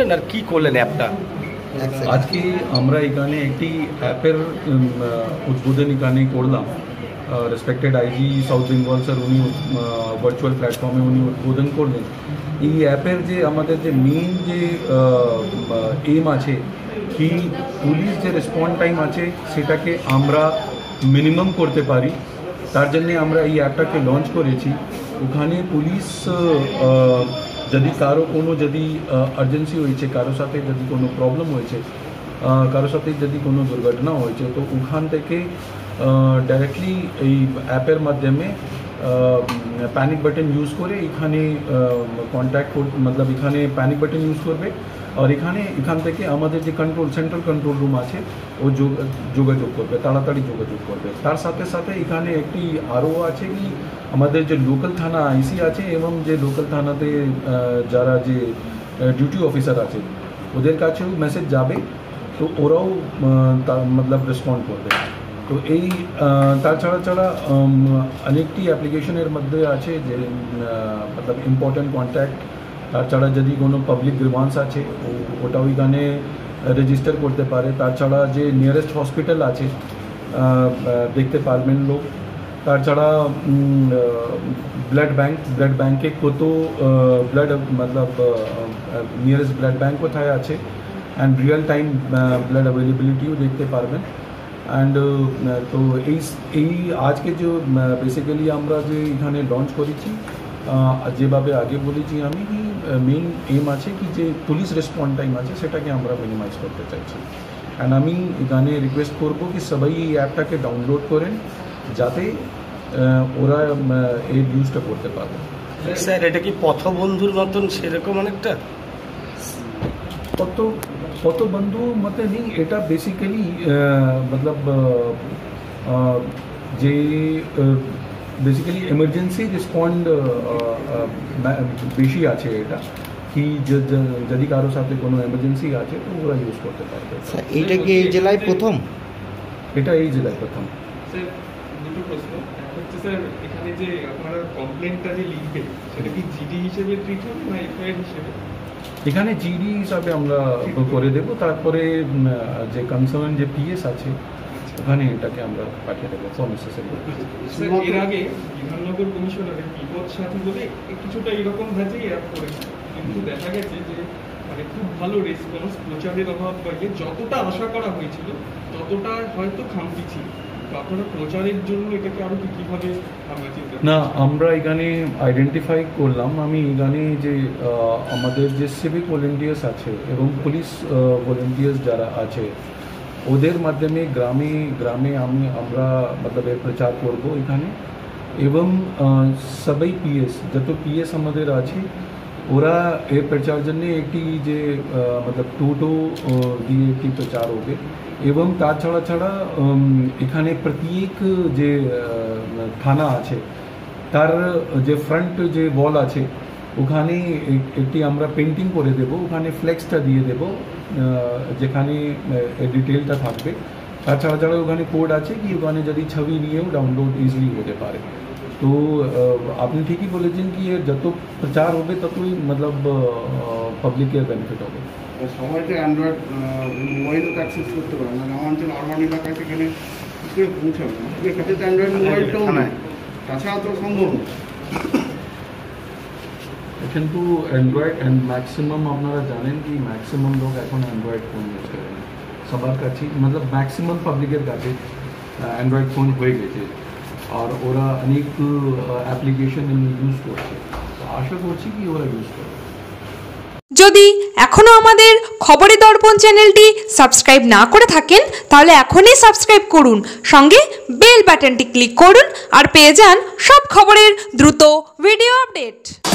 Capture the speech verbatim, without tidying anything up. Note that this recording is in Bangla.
করলেন আর কি করলেন অ্যাপটা? আজকে আমরা এখানে একটি অ্যাপের উদ্বোধন এখানে করলাম। Respected IG south Bengal sir উনি ভার্চুয়াল প্ল্যাটফর্মে উনি উদ্বোধন করলেন। এই অ্যাপের যে আমাদের যে মেইন যে এম আছে কি পুলিশ যে রেসপন্স টাইম আছে সেটাকে আমরা মিনিমাম করতে পারি, তার জন্যে আমরা এই অ্যাপটাকে লঞ্চ করেছি। ওখানে পুলিশ যদি কারো কোনো যদি আর্জেন্সি হয়েছে, কারো সাথে যদি কোনো প্রবলেম হয়েছে, কারো সাথে যদি কোনো দুর্ঘটনা হয়েছে, তো ওখান থেকে ডাইরেক্টলি এই অ্যাপের মাধ্যমে প্যানিক বাটন ইউজ করে এখানে কন্ট্যাক্ট মতলব এখানে প্যানিক বাটন ইউজ করবে আর এখানে এখান থেকে আমাদের যে কন্ট্রোল সেন্ট্রাল কন্ট্রোল রুম আছে ও যোগাযোগ করবে, তাড়াতাড়ি যোগাযোগ করবে। তার সাথে সাথে এখানে একটি আরও আছে কি আমাদের যে লোকাল থানা আইসি আছে এবং যে লোকাল থানাতে যারা যে ডিউটি অফিসার আছে ওদের কাছেও মেসেজ যাবে, তো ওরাও মতলব রেসপন্ড করবে। তো এই তাছাড়া ছাড়া অনেকটি অ্যাপ্লিকেশনের মধ্যে আছে যে মতলব ইম্পর্টেন্ট কন্ট্যাক্ট, তাছাড়া যদি কোনো পাবলিক গ্রিভান্স আছে ওটাও এখানে রেজিস্টার করতে পারে। তাছাড়া যে নিয়ারেস্ট হসপিটাল আছে দেখতে পারবেন লোক। তাছাড়া ব্লাড ব্যাঙ্ক ব্লাড ব্যাঙ্কে কত ব্লাড মতলব নিয়ারেস্ট ব্লাড ব্যাঙ্ক কোথায় আছে অ্যান্ড রিয়েল টাইম ব্লাড অ্যাভেলেবিলিটিও দেখতে পারবেন। অ্যান্ড তো এই এই আজকে যে বেসিক্যালি আমরা যে এখানে লঞ্চ করেছি, যেভাবে আগে বলেছি আমি কি মেইন এম আছে কি যে পুলিশ রেসপন্স টাইম আছে সেটাকে আমরা মিনিমাইজ করতে চাইছি। অ্যান্ড আমি এখানে রিকোয়েস্ট করবো কি সবাই এই অ্যাপটাকে ডাউনলোড করেন যাতে ওরা এই ইউজটা করতে পারে। স্যার এটা কি পথবন্ধুর মতন সেরকম অনেকটা? পথ পথবন্ধু মতে নেই, এটা বেসিক্যালি মতলব যে বেসিক্যালি এমার্জেন্সি রেসপন্ড বেশি আছে এটা কি যদি কারোর সাথে কোনো এমার্জেন্সি আছে তো ওরা ইউজ করতে পারবে। এইটা কি এই জেলায় প্রথম? এটা এই জেলায় প্রথম। স্যার দুটো প্রশ্ন, হচ্ছে স্যার এখানে যে আপনারা কমপ্লেন্টটা যে লিখবেন সেটা কি জিডি হিসেবে ট্রিট হবে না এফআইআর হিসেবে? এখানে জিডি হিসাবে আমরা করে দেবো, তারপরে যে কনসার্ন যে পিএস আছে ওখানে এটাকে আমরা পাঠিয়ে দেবো ফর নেসেসারি। এর আগে বিধাননগর কমিশনারের বিপদ সাথী বলে কিছুটা এরকম ধাঁচেই অ্যাপ করেছে, কিন্তু দেখা গেছে যে মানে খুব ভালো রেসপন্স, প্রচারের অভাব পাইয়ে যতটা আশা করা হয়েছিল ততটা হয়তো খামতি ছিল। আপনারা প্রচারের জন্য এটাকে আরো কিভাবে আমরা চিন্তা না আমরা এখানে আইডেন্টিফাই করলাম, আমি এখানে যে আমাদের যে সিভিক ভলেন্টিয়ার্স আছে এবং পুলিশ ভলেন্টিয়ার্স যারা আছে ওদের মাধ্যমে গ্রামে গ্রামে আমি আমরা মতলব প্রচার করব এখানে। এবং সবাই পিএস যত পিএস আমাদের আছে ওরা এর প্রচার জন্য একটি যে মতলব টোটো দিয়ে একটি প্রচার হবে। এবং তাছাড়া ছাড়া এখানে প্রত্যেক যে থানা আছে তার যে ফ্রন্ট যে ওয়াল আছে ওখানে একটি আমরা পেন্টিং করে দেব, ওখানে ফ্লেক্সটা দিয়ে দেব যেখানে ডিটেলটা থাকবে। তাছাড়া ছাড়া ওখানে কোড আছে কি ওখানে যদি ছবি নিয়েও ডাউনলোড ইজিলি হতে পারে। তো আপনি ঠিকই বলেছেন কি এর যত প্রচার হবে ততই মতলব পাবলিকের বেনিফিট হবে। সবাই তো অ্যান্ড্রয়েড মোবাইলও অ্যাক্সেস করতে পারে না, গ্রামাঞ্চল আরবান এলাকায় সেখানে কী করে পৌঁছাবে? ওদের কাছে তো অ্যান্ড্রয়েড মোবাইলটাও নেই, তাছাড়া তো সম্ভব না। কিন্তু অ্যান্ড্রয়েড অ্যান্ড ম্যাক্সিমাম আপনারা জানেন কি ম্যাক্সিমাম লোক এখন অ্যান্ড্রয়েড ফোন ইউজ করেন, সবার কাছেই মতলব ম্যাক্সিমাম পাবলিকের কাছে অ্যান্ড্রয়েড ফোন হয়ে গেছে আর ওরা অনেক অ্যাপ্লিকেশন ইউজ করছে, আশা করছি কি ওরা ইউজ করবে। যদি এখনও আমাদের খবরের দর্পণ চ্যানেলটি সাবস্ক্রাইব না করে থাকেন তাহলে এখনই সাবস্ক্রাইব করুন, সঙ্গে বেল বাটনটি ক্লিক করুন আর পেয়ে যান সব খবরের দ্রুত ভিডিও আপডেট।